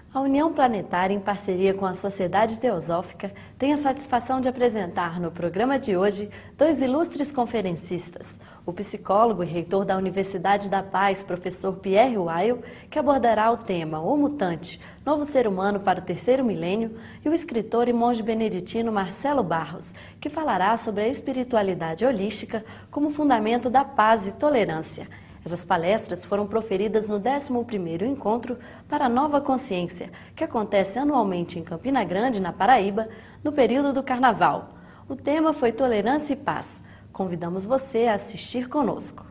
A União Planetária, em parceria com a Sociedade Teosófica, tem a satisfação de apresentar no programa de hoje dois ilustres conferencistas, o psicólogo e reitor da Universidade da Paz, professor Pierre Weil, que abordará o tema O Mutante, Novo Ser Humano para o Terceiro Milênio, e o escritor e monge beneditino Marcelo Barros, que falará sobre a espiritualidade holística como fundamento da paz e tolerância. Essas palestras foram proferidas no 11º Encontro para a Nova Consciência, que acontece anualmente em Campina Grande, na Paraíba, no período do Carnaval. O tema foi Tolerância e Paz. Convidamos você a assistir conosco.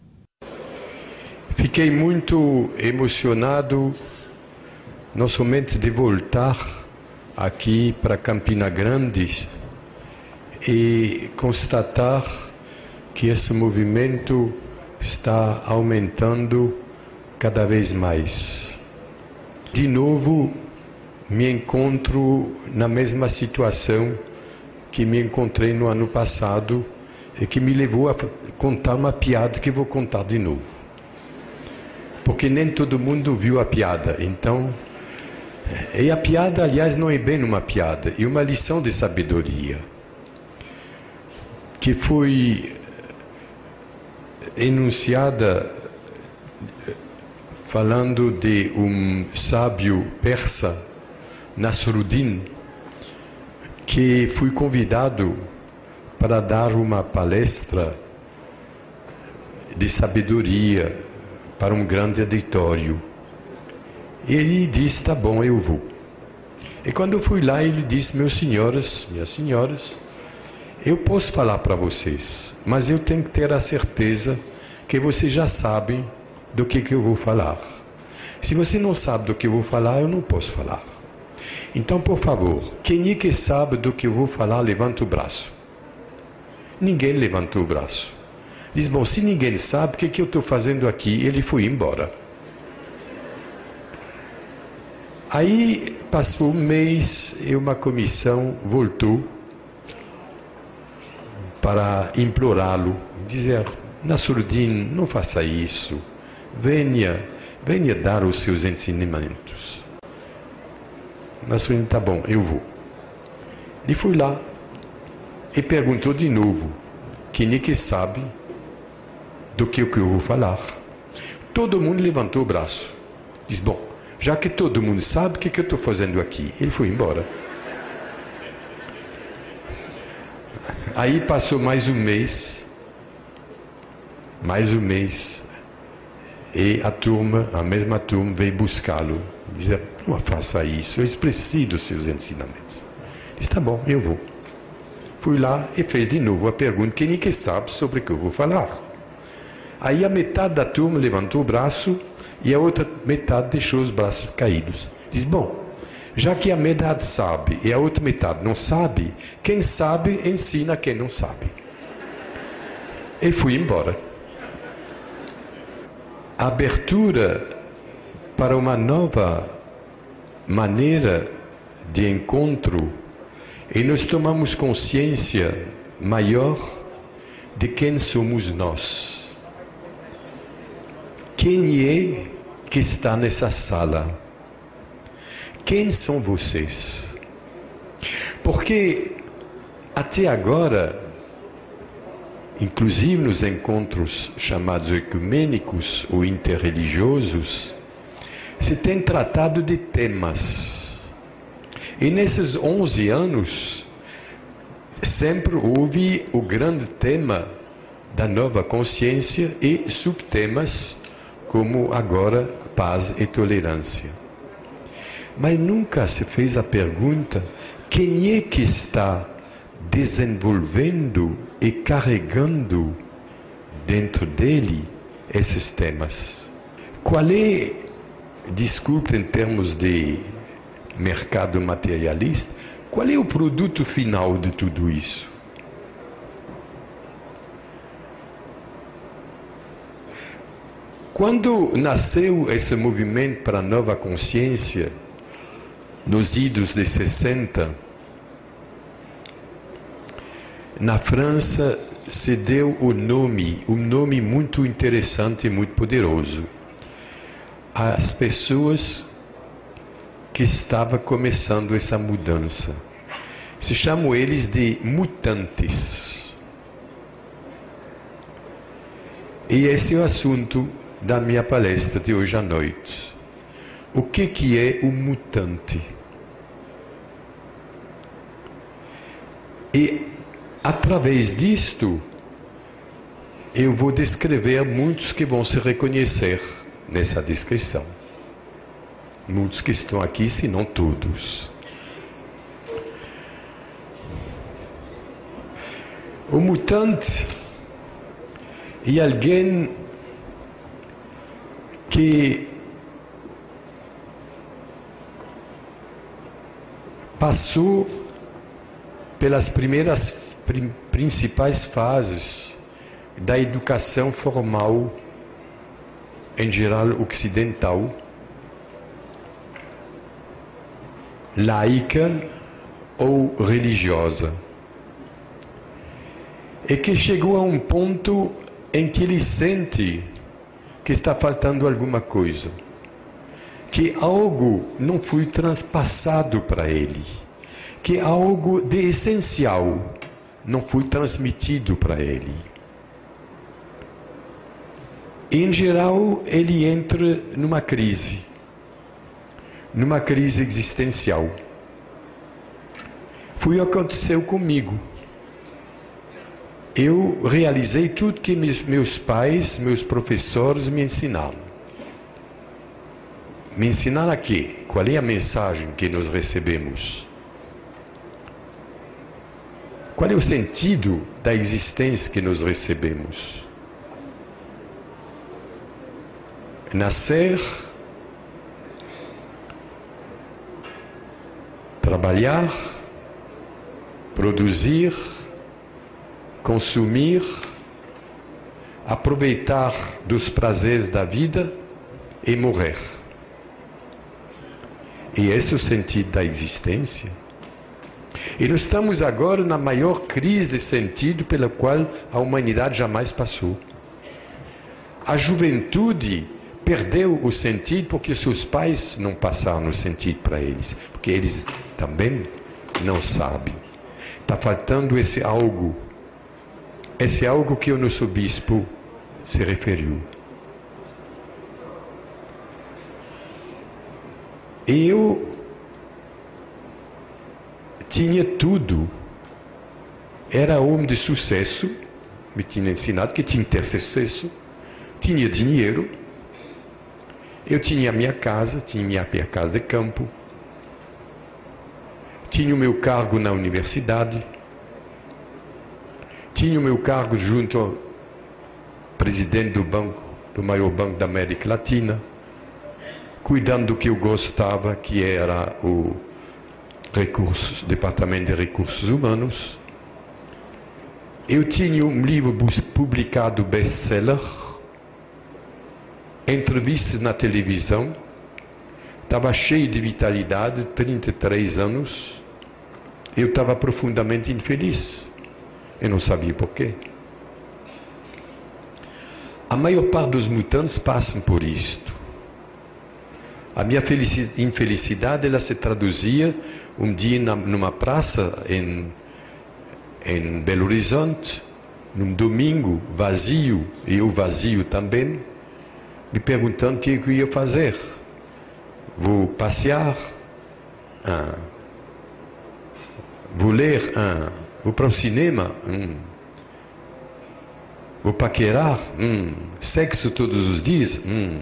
Fiquei muito emocionado, não somente de voltar aqui para Campina Grande e constatar que esse movimento está aumentando cada vez mais. De novo, me encontro na mesma situação que me encontrei no ano passado e que me levou a contar uma piada que vou contar de novo. Porque nem todo mundo viu a piada, então... E a piada, aliás, não é bem uma piada, é uma lição de sabedoria, que foi enunciada falando de um sábio persa, Nasruddin, que foi convidado para dar uma palestra de sabedoria para um grande auditório. Ele disse, tá bom, eu vou. E quando eu fui lá, ele disse, meus senhores, minhas senhoras, eu posso falar para vocês, mas eu tenho que ter a certeza que vocês já sabem do que eu vou falar. Se você não sabe do que eu vou falar, eu não posso falar. Então, por favor, quem é que sabe do que eu vou falar, levanta o braço. Ninguém levantou o braço. Diz, bom, se ninguém sabe, o que eu estou fazendo aqui? Ele foi embora. Aí, passou um mês e uma comissão voltou para implorá-lo, dizer, Nasruddin, não faça isso, venha dar os seus ensinamentos. Nasruddin, tá bom, eu vou. Ele foi lá e perguntou de novo, quem é que sabe do que eu vou falar? Todo mundo levantou o braço, diz, bom, já que todo mundo sabe, o que eu estou fazendo aqui? Ele foi embora. Aí passou mais um mês, e a mesma turma veio buscá-lo, dizer, não faça isso, eu preciso dos seus ensinamentos. Disse, tá bom, eu vou. Fui lá e fez de novo a pergunta, quem é que sabe sobre o que eu vou falar? Aí a metade da turma levantou o braço e a outra metade deixou os braços caídos. Diz, bom, já que a metade sabe e a outra metade não sabe, quem sabe ensina quem não sabe. E fui embora. A abertura para uma nova maneira de encontro e nós tomamos consciência maior de quem somos nós. Quem é que está nessa sala? Quem são vocês? Porque até agora, inclusive nos encontros chamados ecumênicos ou interreligiosos, se tem tratado de temas. E nesses 11 anos, sempre houve o grande tema da nova consciência e subtemas como agora paz e tolerância. Mas nunca se fez a pergunta, quem é que está desenvolvendo e carregando dentro dele esses temas? Qual é, desculpe em termos de mercado materialista, qual é o produto final de tudo isso? Quando nasceu esse movimento para a nova consciência, nos idos de 60, na França se deu um nome muito interessante e muito poderoso. As pessoas que estava começando essa mudança. Se chamam eles de mutantes. E esse é o assunto da minha palestra de hoje à noite. O que é o mutante? E através disto, eu vou descrever muitos que vão se reconhecer nessa descrição. Muitos que estão aqui, se não todos. O mutante é alguém que passou pelas primeiras principais fases da educação formal, em geral ocidental, laica ou religiosa, e que chegou a um ponto em que ele sente que está faltando alguma coisa, que algo não foi transpassado para ele, que algo de essencial não foi transmitido para ele. Em geral, ele entra numa crise existencial. Foi o que aconteceu comigo. Eu realizei tudo que meus pais, meus professores me ensinaram. Me ensinaram a quê? Qual é a mensagem que nós recebemos? Qual é o sentido da existência que nós recebemos? Nascer, trabalhar, produzir, consumir, aproveitar dos prazeres da vida e morrer. E esse é o sentido da existência. E nós estamos agora na maior crise de sentido pela qual a humanidade jamais passou. A juventude perdeu o sentido porque seus pais não passaram o sentido para eles, porque eles também não sabem. Está faltando esse algo que o nosso bispo se referiu. Eu tinha tudo, era homem de sucesso, me tinha ensinado que tinha que ter sucesso, tinha dinheiro, eu tinha a minha casa, tinha minha casa de campo, tinha o meu cargo na universidade, tinha o meu cargo junto ao presidente do maior banco da América Latina, cuidando do que eu gostava, que era o Departamento de Recursos Humanos. Eu tinha um livro publicado best-seller, entrevistas na televisão, estava cheio de vitalidade, 33 anos, eu estava profundamente infeliz. Eu não sabia porquê. A maior parte dos mutantes passam por isto. A minha infelicidade, ela se traduzia um dia numa praça em Belo Horizonte, num domingo vazio, e eu vazio também, me perguntando o que eu ia fazer. Vou passear? Vou ler? Vou para o cinema? Vou paquerar? Sexo todos os dias?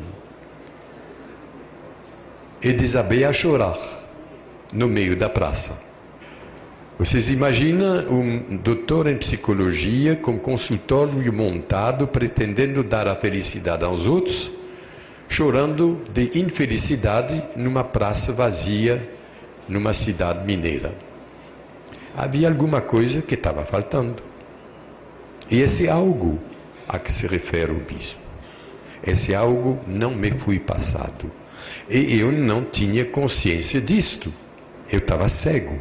E desabei a chorar no meio da praça. Vocês imaginam um doutor em psicologia com consultório montado, pretendendo dar a felicidade aos outros, chorando de infelicidade numa praça vazia, numa cidade mineira. Havia alguma coisa que estava faltando. E esse algo a que se refere o bispo, esse algo não me foi passado. E eu não tinha consciência disto. Eu estava cego.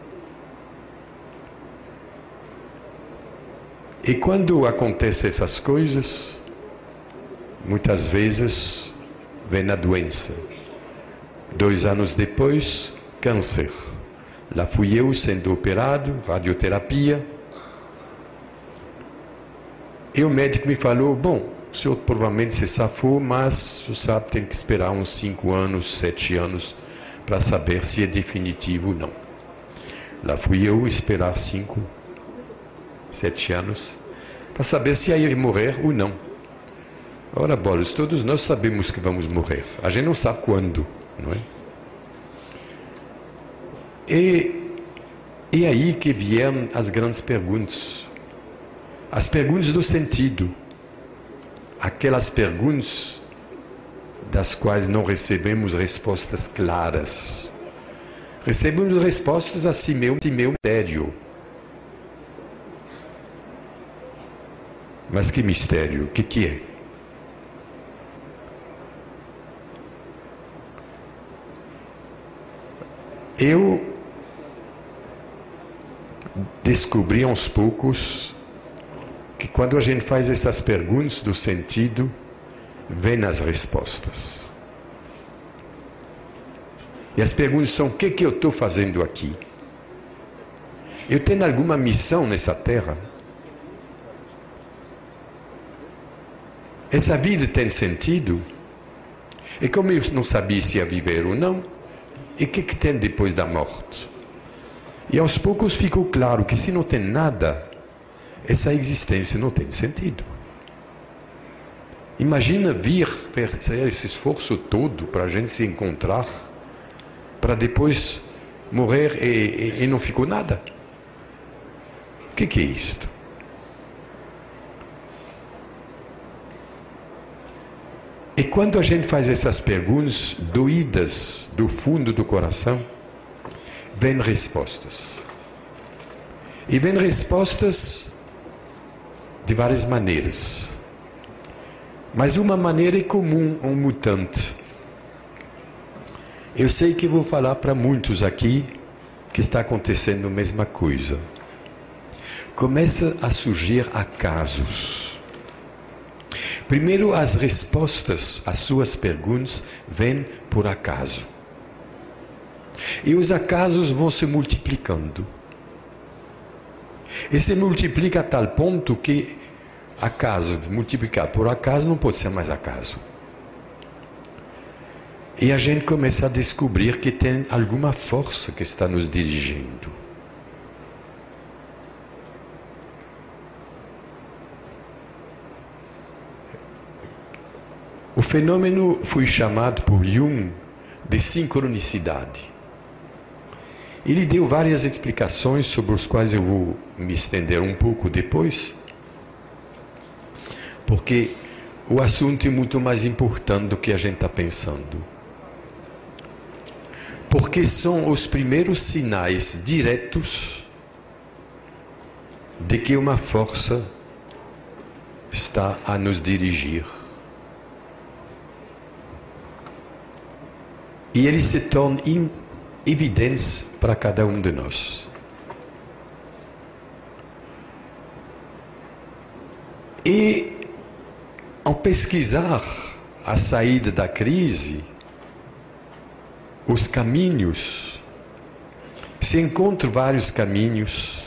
E quando acontecem essas coisas, muitas vezes vem a doença. 2 anos depois, câncer. Lá fui eu sendo operado, radioterapia. E o médico me falou, bom, o senhor provavelmente se safou, mas o senhor sabe, tem que esperar uns 5 anos, 7 anos, para saber se é definitivo ou não. Lá fui eu esperar 5, 7 anos, para saber se ia morrer ou não. Ora, bolas, todos nós sabemos que vamos morrer. A gente não sabe quando, não é? E aí que vieram as grandes perguntas. As perguntas do sentido. Aquelas perguntas das quais não recebemos respostas claras. Recebemos respostas assim meio mistério. Mas que mistério? O que é? Eu descobri aos poucos que quando a gente faz essas perguntas do sentido, vem as respostas. E as perguntas são: o que eu estou fazendo aqui? Eu tenho alguma missão nessa terra? Essa vida tem sentido? E como eu não sabia se ia viver ou não, e o que tem depois da morte? E aos poucos ficou claro que se não tem nada, essa existência não tem sentido. Imagina fazer esse esforço todo para a gente se encontrar, para depois morrer e não ficou nada. O que é isto? E quando a gente faz essas perguntas doídas do fundo do coração, vêm respostas. E vêm respostas de várias maneiras. Mas uma maneira é comum a um mutante. Eu sei que vou falar para muitos aqui que está acontecendo a mesma coisa. Começa a surgir acasos. Primeiro, as respostas às suas perguntas vêm por acaso. E os acasos vão se multiplicando. E se multiplica a tal ponto que acaso multiplicado por acaso não pode ser mais acaso. E a gente começa a descobrir que tem alguma força que está nos dirigindo. O fenômeno foi chamado por Jung de sincronicidade. Ele deu várias explicações sobre as quais eu vou me estender um pouco depois, porque o assunto é muito mais importante do que a gente está pensando. Porque são os primeiros sinais diretos de que uma força está a nos dirigir. E eles se tornam evidentes para cada um de nós. E ao pesquisar a saída da crise, os caminhos, se encontram vários caminhos,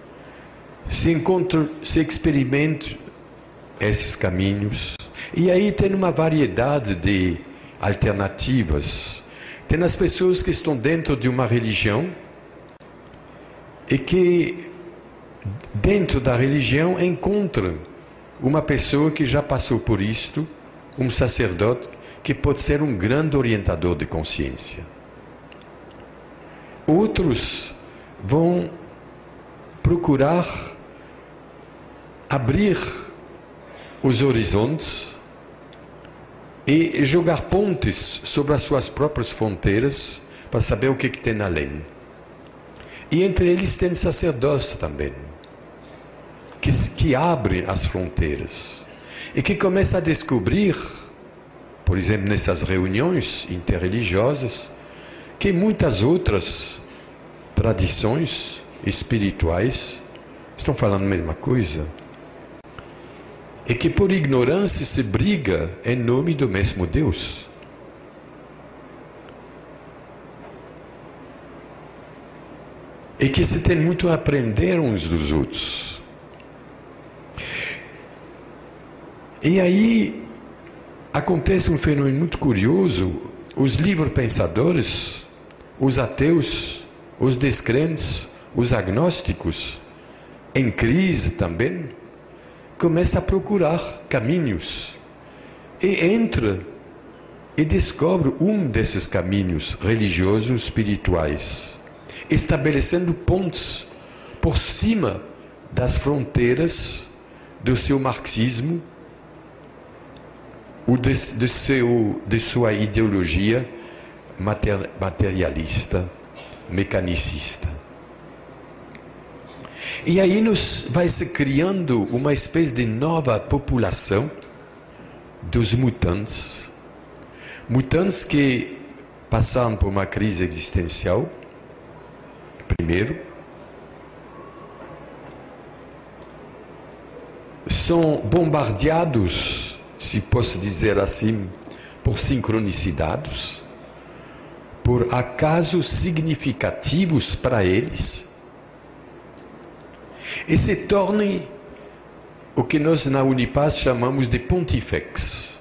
se experimenta esses caminhos, e aí tem uma variedade de alternativas. Tem as pessoas que estão dentro de uma religião e que dentro da religião encontram uma pessoa que já passou por isto, um sacerdote que pode ser um grande orientador de consciência. Outros vão procurar abrir os horizontes e jogar pontes sobre as suas próprias fronteiras para saber o que tem além. E entre eles tem sacerdotes também, que abrem as fronteiras e que começam a descobrir, por exemplo, nessas reuniões interreligiosas, que muitas outras tradições espirituais estão falando a mesma coisa. E que por ignorância se briga em nome do mesmo Deus. e que se tem muito a aprender uns dos outros. E aí acontece um fenômeno muito curioso: os livre-pensadores, os ateus, os descrentes, os agnósticos, em crise também, começam a procurar caminhos e entra e descobre um desses caminhos religiosos espirituais, estabelecendo pontes por cima das fronteiras do seu marxismo ou de sua ideologia materialista, mecanicista. E aí vai se criando uma espécie de nova população dos mutantes. Mutantes que passaram por uma crise existencial, primeiro, são bombardeados, se posso dizer assim, por sincronicidades, por acasos significativos para eles, e se tornem o que nós na Unipaz chamamos de pontifex.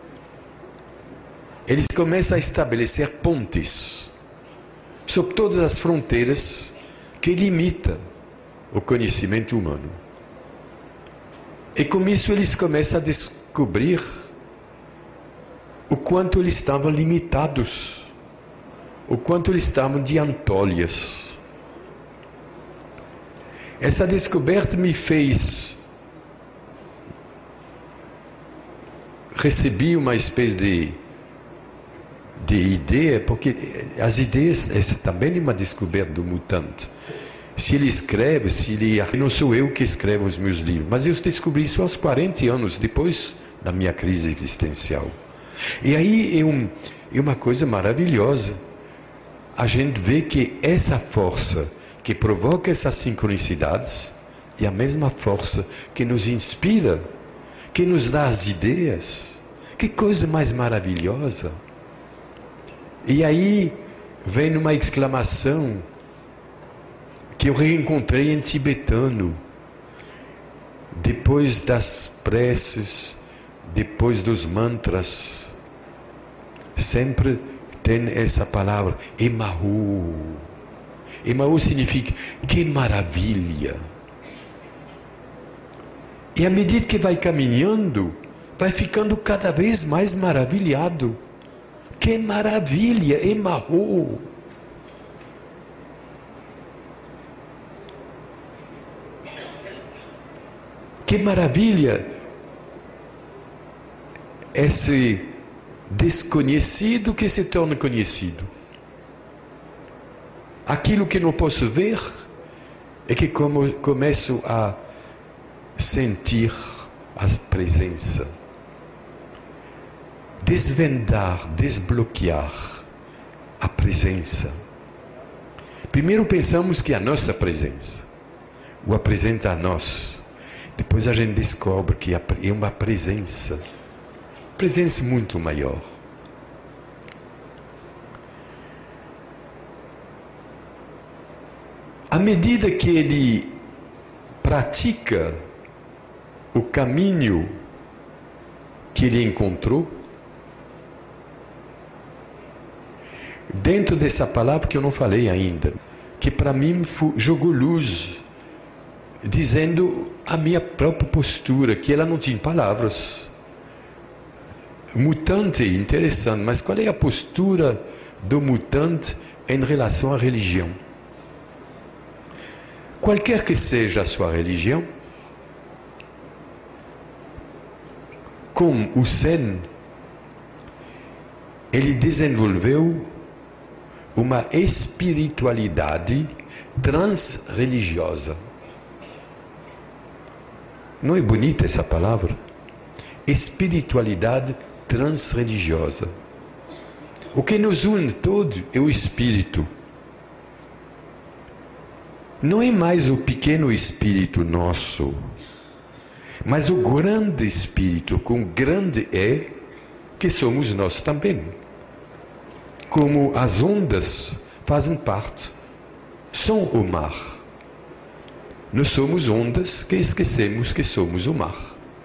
Eles começam a estabelecer pontes sobre todas as fronteiras que limitam o conhecimento humano. E com isso eles começam a descobrir o quanto eles estavam limitados, o quanto eles estavam de antolhas. Essa descoberta me fez... Recebi uma espécie de ideia, porque as ideias, essa também é uma descoberta do mutante. Se ele escreve, não sou eu que escrevo os meus livros, mas eu descobri isso aos 40 anos, depois da minha crise existencial. E aí é uma coisa maravilhosa. A gente vê que essa força que provoca essas sincronicidades é a mesma força que nos inspira, que nos dá as ideias. Que coisa mais maravilhosa! E aí vem uma exclamação que eu reencontrei em tibetano, depois das preces, depois dos mantras, sempre tem essa palavra, Emahu. Emahu significa que maravilha. E à medida que vai caminhando, vai ficando cada vez mais maravilhado. Que maravilha, Emahu! Que maravilha! Esse desconhecido que se torna conhecido. Aquilo que não posso ver é que começo a sentir a presença. Desvendar, desbloquear a presença. Primeiro pensamos que é a nossa presença o apresenta a nós. Depois a gente descobre que é uma presença muito maior. À medida que ele pratica o caminho que ele encontrou, dentro dessa palavra que eu não falei ainda, que para mim jogou luz, dizendo a minha própria postura, que ela não tinha palavras. Mutante, interessante, mas qual é a postura do mutante em relação à religião? Qualquer que seja a sua religião, como o Zen, ele desenvolveu uma espiritualidade transreligiosa. Não é bonita essa palavra? Espiritualidade transreligiosa. O que nos une todos é o espírito. Não é mais o pequeno espírito nosso, mas o grande espírito, com grande E, que somos nós também. Como as ondas fazem parte, são o mar. Nós somos ondas que esquecemos que somos o mar.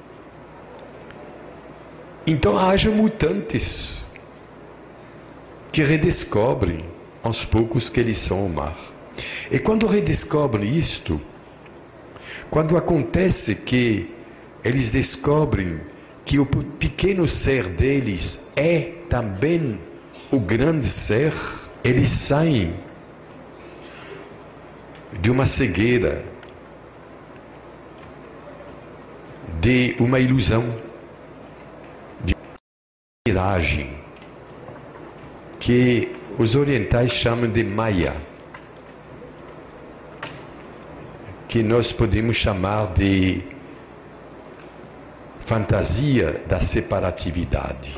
Então haja mutantes que redescobrem aos poucos que eles são o mar. E quando redescobrem isto, quando acontece que eles descobrem que o pequeno ser deles é também o grande ser, eles saem de uma cegueira, de uma ilusão, de uma miragem, que os orientais chamam de Maya, que nós podemos chamar de fantasia da separatividade.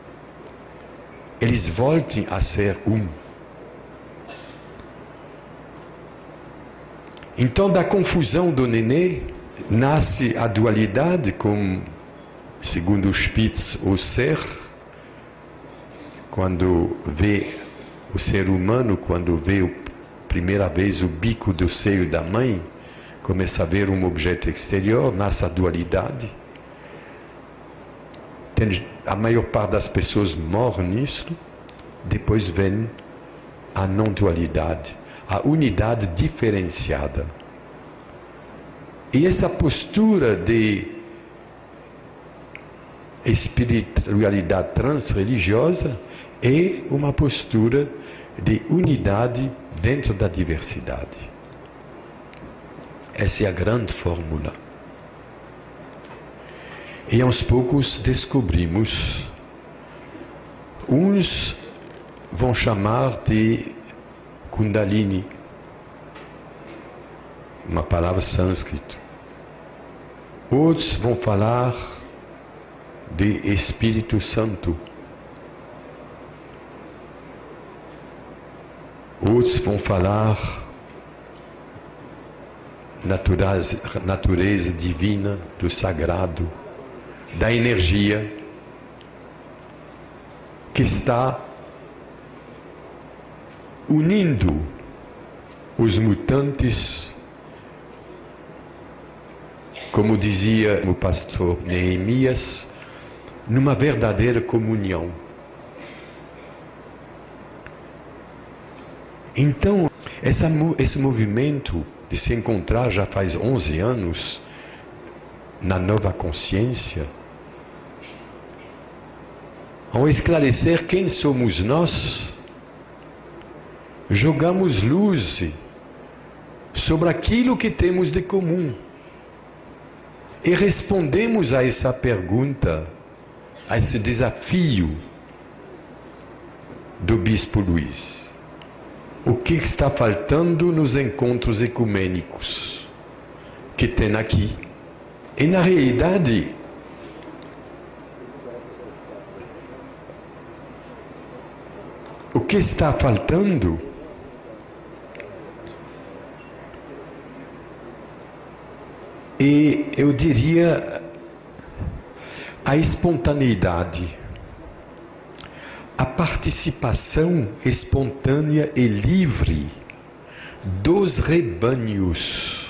Eles voltem a ser um. Então, da confusão do nenê, nasce a dualidade, como, segundo Spitz, o ser, quando vê o ser humano, quando vê a primeira vez o bico do seio da mãe, começa a ver um objeto exterior, nasce a dualidade. A maior parte das pessoas morre nisso, depois vem a não-dualidade, a unidade diferenciada. E essa postura de espiritualidade transreligiosa é uma postura de unidade dentro da diversidade. Essa é a grande fórmula. E aos poucos descobrimos, uns vão chamar de Kundalini, uma palavra sânscrita. Outros vão falar de Espírito Santo. Outros vão falar natureza divina, do sagrado, da energia que está unindo os mutantes, como dizia o pastor Neemias, numa verdadeira comunhão. Então, esse movimento de se encontrar já faz 11 anos na nova consciência, ao esclarecer quem somos nós, jogamos luz sobre aquilo que temos de comum e respondemos a essa pergunta, a esse desafio do Bispo Luiz. O que está faltando nos encontros ecumênicos que tem aqui? E na realidade, o que está faltando é, eu diria, a espontaneidade, a participação espontânea e livre dos rebanhos.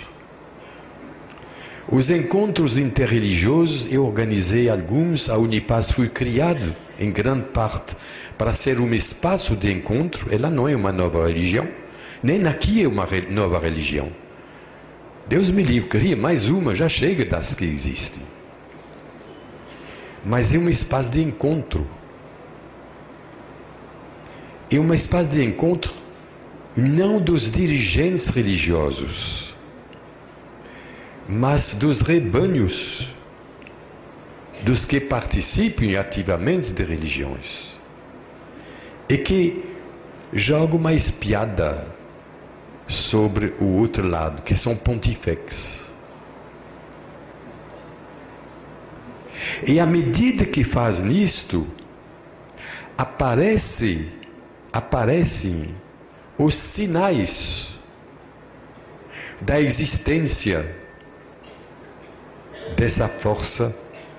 Os encontros interreligiosos, eu organizei alguns, a Unipaz foi criado, em grande parte, para ser um espaço de encontro. Ela não é uma nova religião, nem aqui é uma nova religião. Deus me livre, cria mais uma, já chega das que existem. Mas é um espaço de encontro. É um espaço de encontro não dos dirigentes religiosos, mas dos rebanhos, dos que participam ativamente de religiões e que jogam uma espiada sobre o outro lado, que são pontifex. E à medida que faz isto, aparecem os sinais da existência dessa força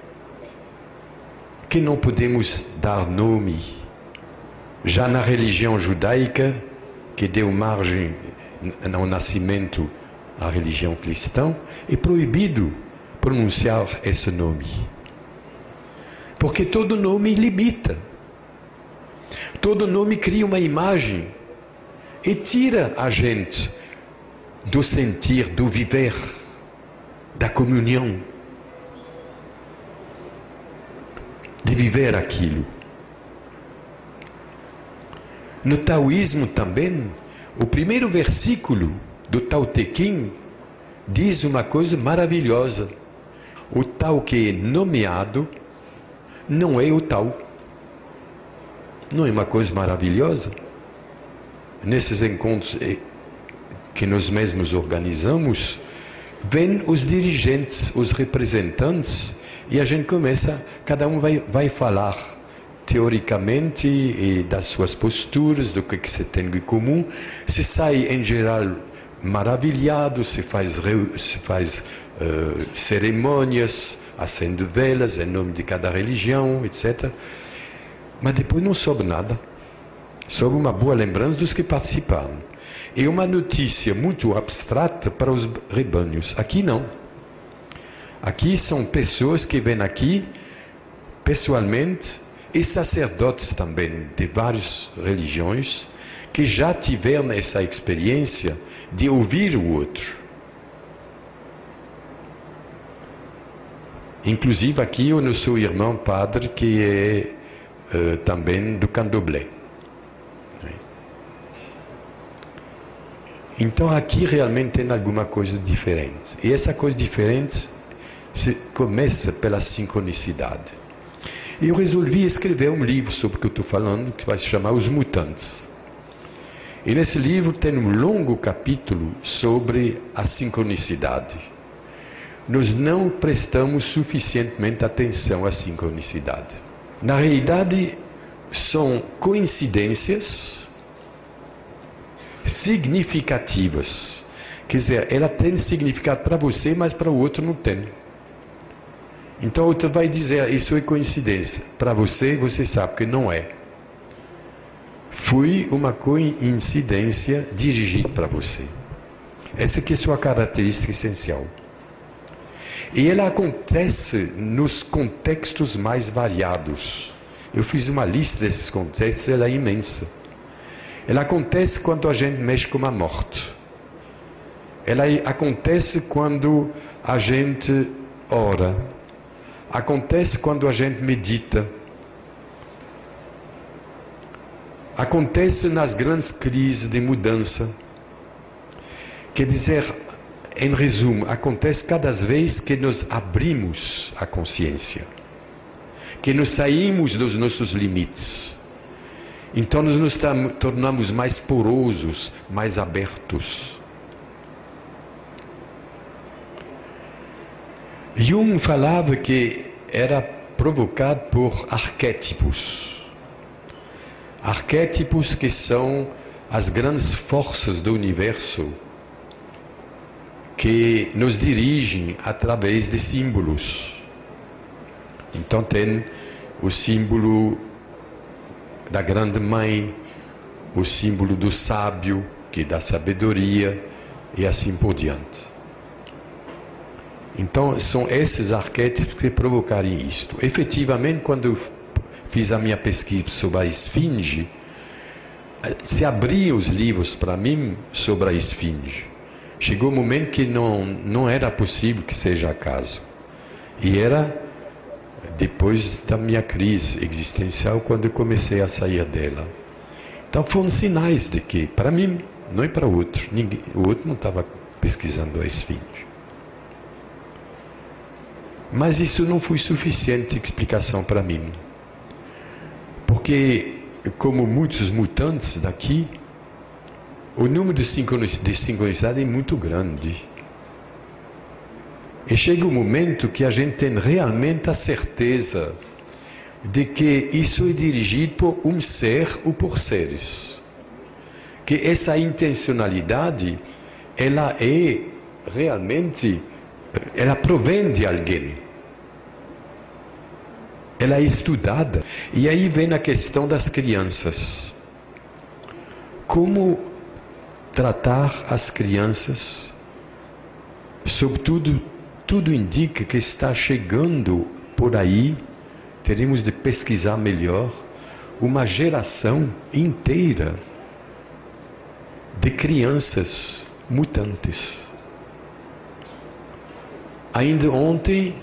que não podemos dar nome. Já na religião judaica, que deu margem no nascimento a religião cristã, é proibido pronunciar esse nome. Porque todo nome limita. Todo nome cria uma imagem e tira a gente do sentir, do viver, da comunhão, de viver aquilo. No taoísmo também, o primeiro versículo do Tao Te Ching diz uma coisa maravilhosa. O Tao que é nomeado não é o Tao. Não é uma coisa maravilhosa? Nesses encontros que nós mesmos organizamos, vêm os dirigentes, os representantes, e a gente começa, cada um vai falar teoricamente e das suas posturas, do que se tem em comum. Se sai em geral maravilhado, se faz cerimônias, acende velas em nome de cada religião, etc. Mas depois não soube nada, soube uma boa lembrança dos que participaram. É uma notícia muito abstrata para os rebanhos. Aqui não. Aqui são pessoas que vêm aqui pessoalmente, e sacerdotes também de várias religiões, que já tiveram essa experiência de ouvir o outro. Inclusive aqui o nosso irmão padre, que é também do candomblé. Então aqui realmente tem alguma coisa diferente. E essa coisa diferente começa pela sincronicidade. Eu resolvi escrever um livro sobre o que eu estou falando, que vai se chamar Os Mutantes. E nesse livro tem um longo capítulo sobre a sincronicidade. Nós não prestamos suficientemente atenção à sincronicidade. Na realidade, são coincidências significativas. Quer dizer, ela tem significado para você, mas para o outro não tem. Então o outro vai dizer, isso é coincidência. Para você, você sabe que não é. Foi uma coincidência dirigida para você. Essa que é a sua característica essencial. E ela acontece nos contextos mais variados. Eu fiz uma lista desses contextos, ela é imensa. Ela acontece quando a gente mexe com a morte. Ela acontece quando a gente ora. Acontece quando a gente medita. Acontece nas grandes crises de mudança. Quer dizer, em resumo, acontece cada vez que nos abrimos à consciência, que nos saímos dos nossos limites. Então nós nos tornamos mais porosos, mais abertos. Jung falava que era provocado por arquétipos. Arquétipos que são as grandes forças do universo que nos dirigem através de símbolos. Então tem o símbolo da grande mãe, o símbolo do sábio, que dá sabedoria, e assim por diante. Então são esses arquétipos que provocaram isto. Efetivamente, quando eu fiz a minha pesquisa sobre a esfinge, se abriam os livros para mim sobre a esfinge. Chegou um momento que não era possível que seja acaso. E era depois da minha crise existencial, quando eu comecei a sair dela. Então foram sinais de que, para mim, não é para o outro. O outro não estava pesquisando a esfinge. Mas isso não foi suficiente explicação para mim. Porque, como muitos mutantes daqui, o número de sincronicidade é muito grande. E chega um momento que a gente tem realmente a certeza de que isso é dirigido por um ser ou por seres. Que essa intencionalidade, ela é realmente, ela provém de alguém. Ela é estudada. E aí vem a questão das crianças. Como tratar as crianças, sobretudo, tudo indica que está chegando por aí, teremos de pesquisar melhor, uma geração inteira de crianças mutantes. Ainda ontem,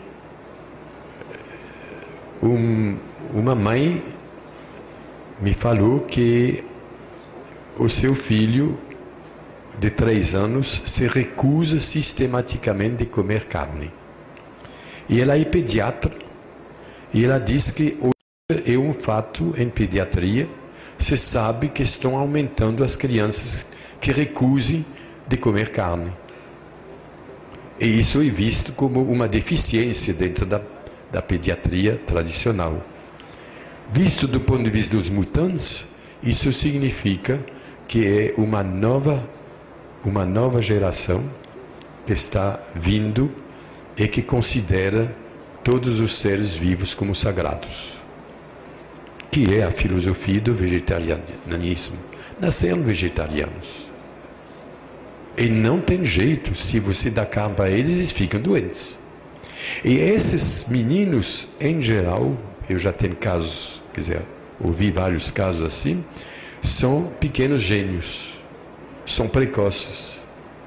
uma mãe me falou que o seu filho de 3 anos se recusa sistematicamente de comer carne. E ela é pediatra, e ela diz que hoje é um fato em pediatria, se sabe que estão aumentando as crianças que recusem de comer carne. E isso é visto como uma deficiência dentro da pediatria tradicional. Visto do ponto de vista dos mutantes, isso significa que é uma nova geração que está vindo e que considera todos os seres vivos como sagrados, que é a filosofia do vegetarianismo. Nasceram vegetarianos. E não tem jeito, se você dá carne para eles, eles ficam doentes. E esses meninos, em geral, eu já tenho casos, quer dizer, ouvi vários casos assim, são pequenos gênios, são precoces.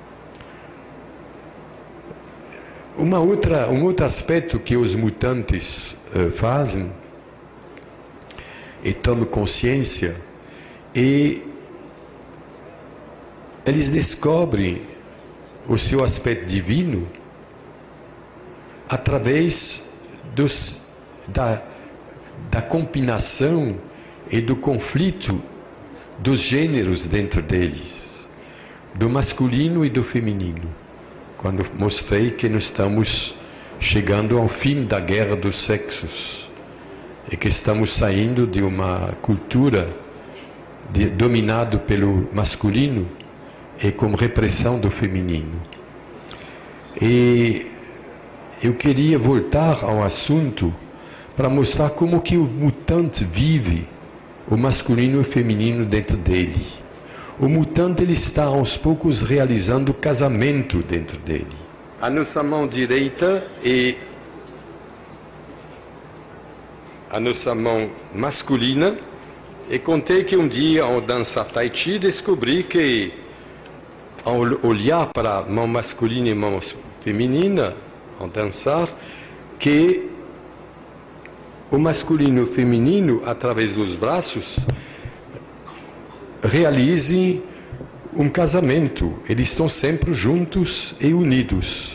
Um outro aspecto que os mutantes fazem, e tomam consciência, e eles descobrem o seu aspecto divino através da combinação e do conflito dos gêneros dentro deles, do masculino e do feminino. Quando mostrei que nós estamos chegando ao fim da guerra dos sexos e que estamos saindo de uma cultura dominada pelo masculino e com repressão do feminino. E eu queria voltar ao assunto para mostrar como que o mutante vive o masculino e o feminino dentro dele. O mutante, ele está aos poucos realizando o casamento dentro dele. A nossa mão direita é a nossa mão masculina, e contei que um dia, ao dançar Tai Chi, descobri que, ao olhar para a mão masculina e a mão feminina, ao dançar, que o masculino e o feminino, através dos braços, realizem um casamento. Eles estão sempre juntos e unidos.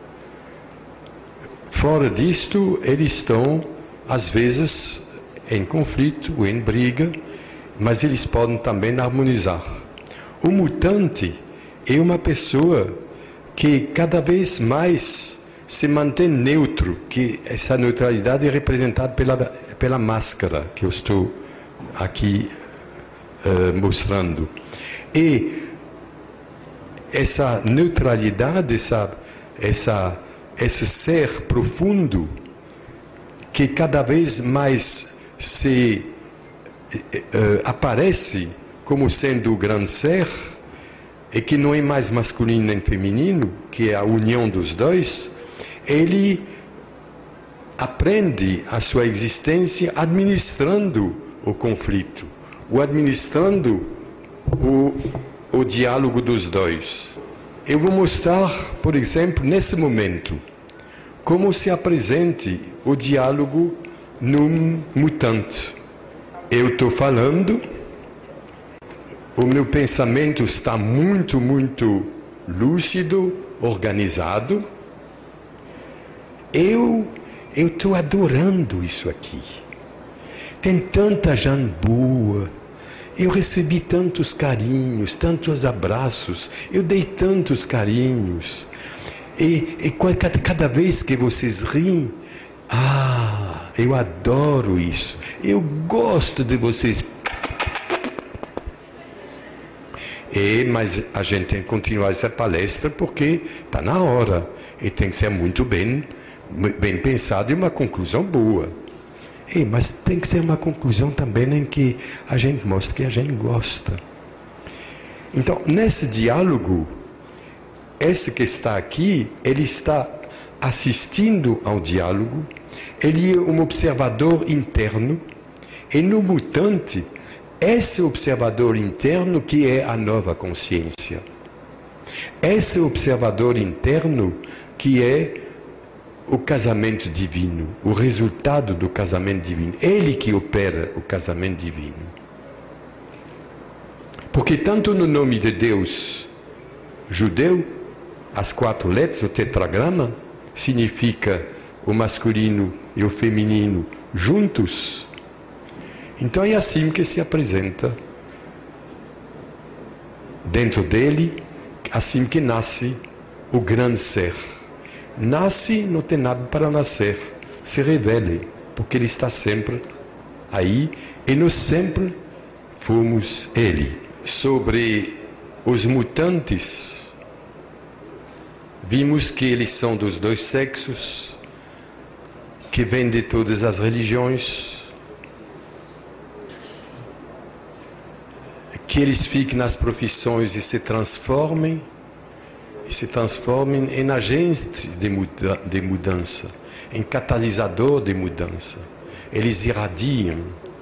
Fora disto, eles estão, às vezes, em conflito ou em briga, mas eles podem também harmonizar. O mutante é uma pessoa que cada vez mais se mantém neutro, que essa neutralidade é representada pela máscara que eu estou aqui mostrando. E essa neutralidade, esse ser profundo, que cada vez mais se aparece como sendo o grande ser, e que não é mais masculino nem feminino, que é a união dos dois, ele aprende a sua existência administrando o conflito, ou administrando o diálogo dos dois. Eu vou mostrar, por exemplo, nesse momento, como se apresente o diálogo num mutante. Eu estou falando, o meu pensamento está muito, muito lúcido, organizado. Eu estou adorando isso aqui. Tem tanta gente boa. Eu recebi tantos carinhos, tantos abraços. Eu dei tantos carinhos. E cada vez que vocês riem, eu adoro isso. Eu gosto de vocês. Mas a gente tem que continuar essa palestra porque está na hora. E tem que ser muito bem pensado e uma conclusão boa. Mas tem que ser uma conclusão também em que a gente mostra que a gente gosta. Então, nesse diálogo, esse que está aqui, ele está assistindo ao diálogo, ele é um observador interno, e no mutante, esse observador interno que é a nova consciência. Esse observador interno que é o casamento divino, o resultado do casamento divino. Ele que opera o casamento divino. Porque tanto no nome de Deus judeu, as 4 letras, o tetragrama, significa o masculino e o feminino juntos. Então é assim que se apresenta dentro dele, assim que nasce o grande ser. Nasce, não tem nada para nascer, se revele, porque ele está sempre aí e nós sempre fomos ele. Sobre os mutantes, vimos que eles são dos 2 sexos, que vêm de todas as religiões, que eles fiquem nas profissões e se transformem em agentes de mudança, em catalisador de mudança. Eles irradiam.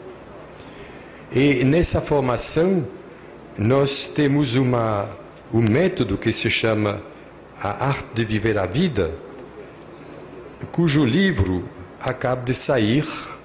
E nessa formação, nós temos um método que se chama A Arte de Viver a Vida, cujo livro acaba de sair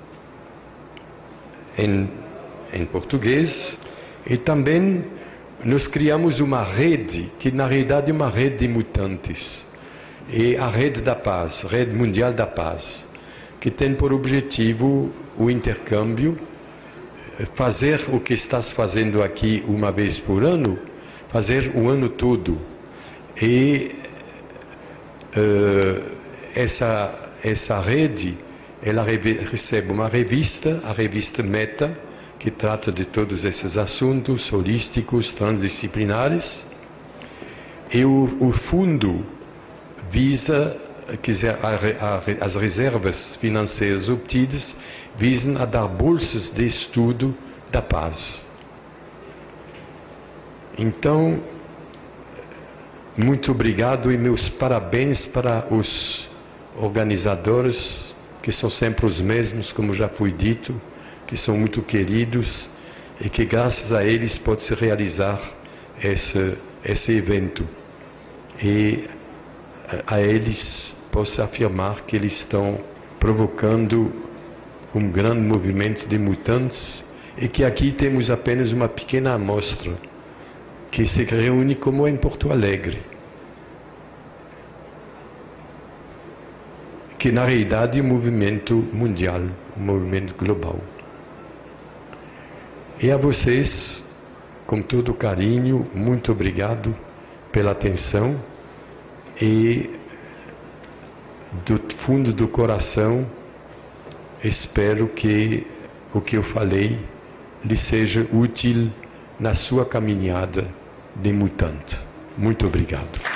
em português. E também nós criamos uma rede, que na realidade é uma rede de mutantes. É a Rede da Paz, Rede Mundial da Paz, que tem por objetivo o intercâmbio, fazer o que estás fazendo aqui uma vez por ano, fazer o ano todo. E essa rede, ela recebe uma revista, a revista Meta, que trata de todos esses assuntos holísticos, transdisciplinares, e o fundo visa, as reservas financeiras obtidas visam a dar bolsas de estudo da paz. Então, muito obrigado e meus parabéns para os organizadores, que são sempre os mesmos, como já foi dito, que são muito queridos e que graças a eles pode se realizar esse evento. E a eles posso afirmar que eles estão provocando um grande movimento de mutantes e que aqui temos apenas uma pequena amostra que se reúne como em Porto Alegre, que na realidade é um movimento mundial, um movimento global. E a vocês, com todo carinho, muito obrigado pela atenção e do fundo do coração espero que o que eu falei lhe seja útil na sua caminhada de mutante. Muito obrigado.